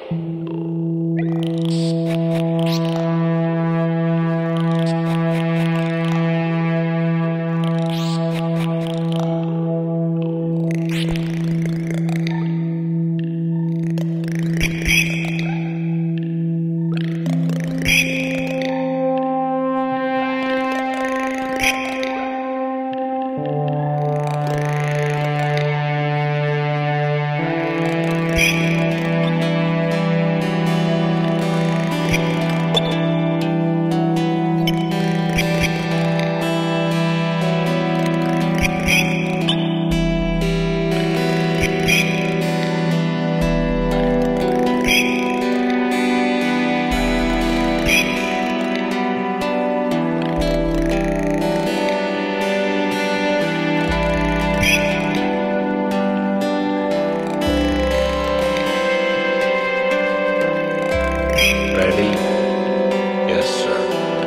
Ready? Yes, sir.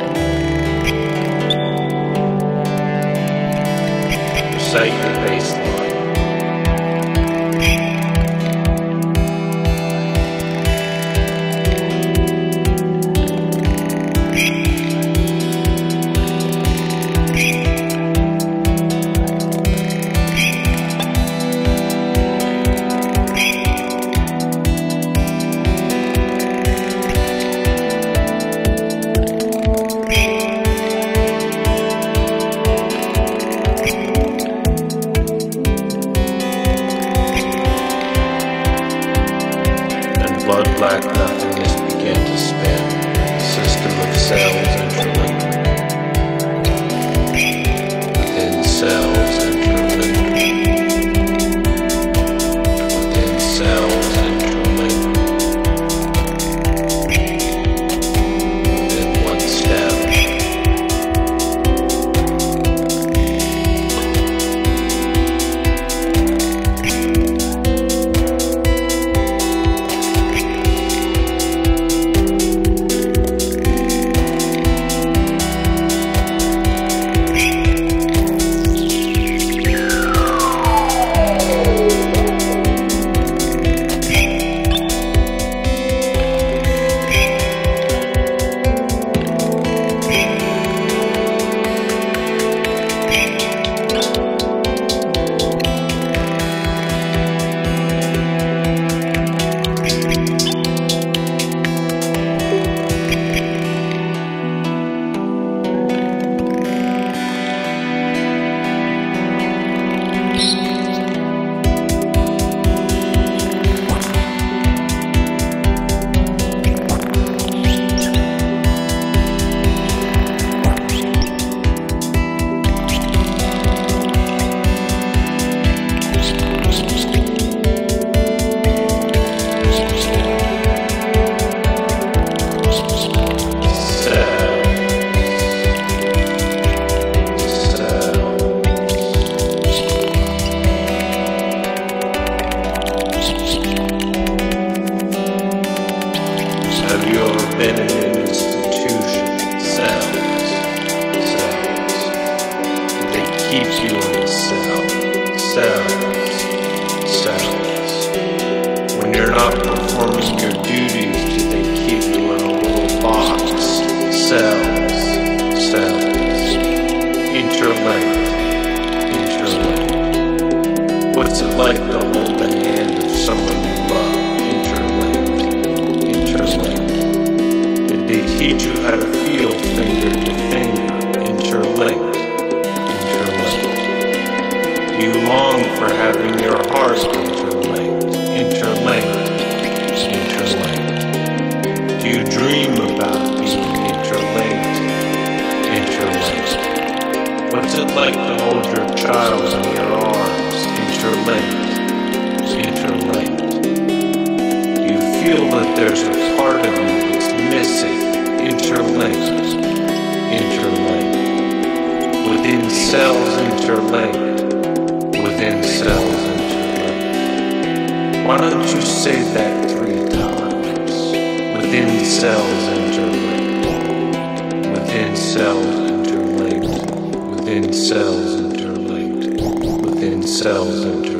Recite your baseline. Blood black nothingness began to spin. System of cells interlinked. Within cells interlinked. Within cells interlinked. Within one stem. Have you ever been in an institution? Cells. They keep you in a cell. Cells. When you're not performing your duties, do they keep you in a little box? Cells. Interlinked. What's it like to hold the hand of someone you love? Did they teach you how to feel finger to finger? Interlinked. Do you long for having your heart interlinked? Do you dream about being interlinked? What's it like to hold your child in your arms? Interlinked. Do you feel that there's a part of you that's missing? Interlinked. Within cells interlinked. Within cells interlinked. Why don't you say that 3 times? Within cells interlinked. Within cells interlinked. Within cells interlinked. Within cells interlinked.